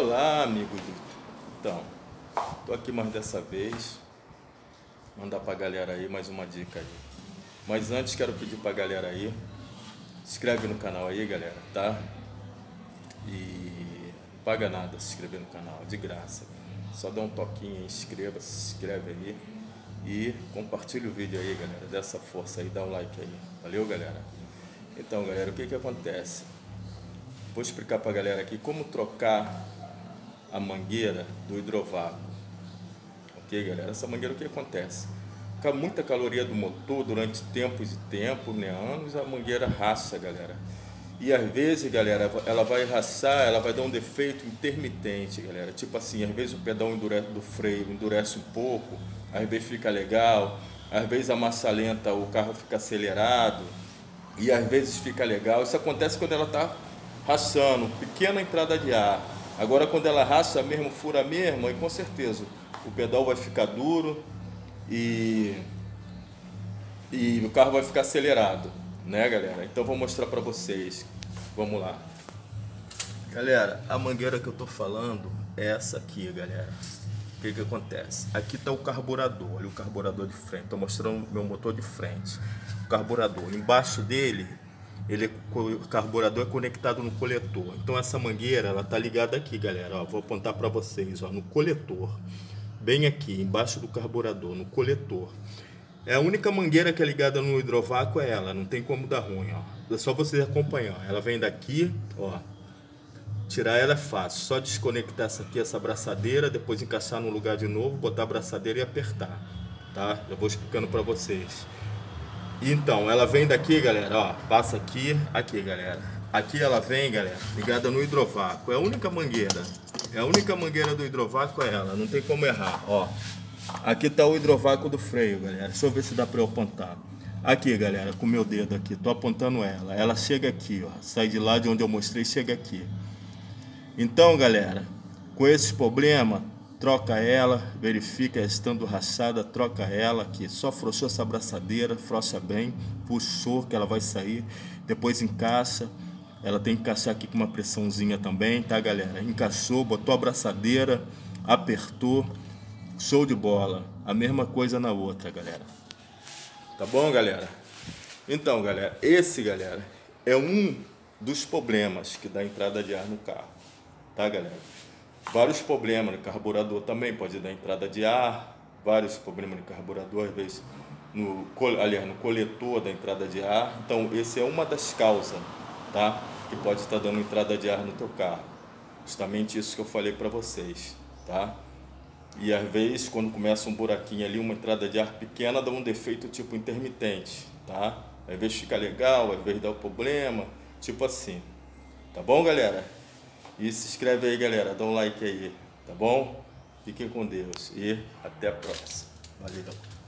Olá, amigo. Então, tô aqui mais dessa vez. Mandar pra galera aí mais uma dica aí. Mas antes quero pedir pra galera aí, se inscreve no canal aí, galera, tá? E não paga nada se inscrever no canal, de graça. Só dá um toquinho aí, inscreva, se inscreve aí e compartilha o vídeo aí, galera. Dá essa força aí, dá um like aí. Valeu, galera? Então, galera, o que que acontece? Vou explicar pra galera aqui como trocar a mangueira do hidrovácuo. Ok, galera? Essa mangueira, o que acontece? Fica muita caloria do motor durante tempos e tempos, né? Anos, a mangueira racha, galera. E às vezes, galera, ela vai rachar, ela vai dar um defeito intermitente, galera. Tipo assim, às vezes o pedal do freio endurece um pouco, às vezes fica legal, às vezes a marcha lenta, o carro fica acelerado, e às vezes fica legal. Isso acontece quando ela está rachando, pequena entrada de ar. Agora quando ela racha mesmo, fura mesmo, aí com certeza o pedal vai ficar duro e o carro vai ficar acelerado, né, galera? Então vou mostrar para vocês. Vamos lá. Galera, a mangueira que eu tô falando é essa aqui, galera. O que que acontece? Aqui tá o carburador, olha o carburador de frente. Tô mostrando meu motor de frente. O carburador, embaixo dele, o carburador é conectado no coletor. Então essa mangueira, ela tá ligada aqui, galera. Ó, vou apontar para vocês, ó, no coletor. Bem aqui, embaixo do carburador, no coletor. É a única mangueira que é ligada no hidrovácuo, é ela, não tem como dar ruim, ó. É só vocês acompanhar. Ela vem daqui, ó. Tirar ela é fácil, só desconectar essa aqui, essa abraçadeira, depois encaixar no lugar de novo, botar a abraçadeira e apertar, tá? Eu vou explicando para vocês. Então, ela vem daqui, galera, ó, passa aqui, galera. Aqui ela vem, galera, ligada no hidrovácuo. É a única mangueira. É a única mangueira do hidrovácuo, é ela, não tem como errar, ó. Aqui tá o hidrovácuo do freio, galera. Deixa eu ver se dá para eu apontar. Aqui, galera, com o meu dedo aqui, tô apontando ela. Ela chega aqui, ó. Sai de lá de onde eu mostrei, chega aqui. Então, galera, com esse problema, troca ela, verifica estando rachada, troca ela aqui. Só afrouxou essa abraçadeira, afrouxa bem, puxou que ela vai sair, depois encaixa. Ela tem que encaixar aqui com uma pressãozinha também, tá, galera? Encaixou, botou a abraçadeira, apertou, show de bola. A mesma coisa na outra, galera. Tá bom, galera? Então, galera, esse, galera, é um dos problemas que dá entrada de ar no carro. Tá, galera? Vários problemas no carburador também pode dar entrada de ar, vários problemas no carburador, às vezes no coletor da entrada de ar. Então, esse é uma das causas, tá? Que pode estar dando entrada de ar no teu carro. Justamente isso que eu falei para vocês, tá? E às vezes, quando começa um buraquinho ali, uma entrada de ar pequena, dá um defeito tipo intermitente, tá? Às vezes fica legal, às vezes dá um problema, tipo assim. Tá bom, galera? E se inscreve aí, galera, dá um like aí, tá bom? Fiquem com Deus e até a próxima. Valeu!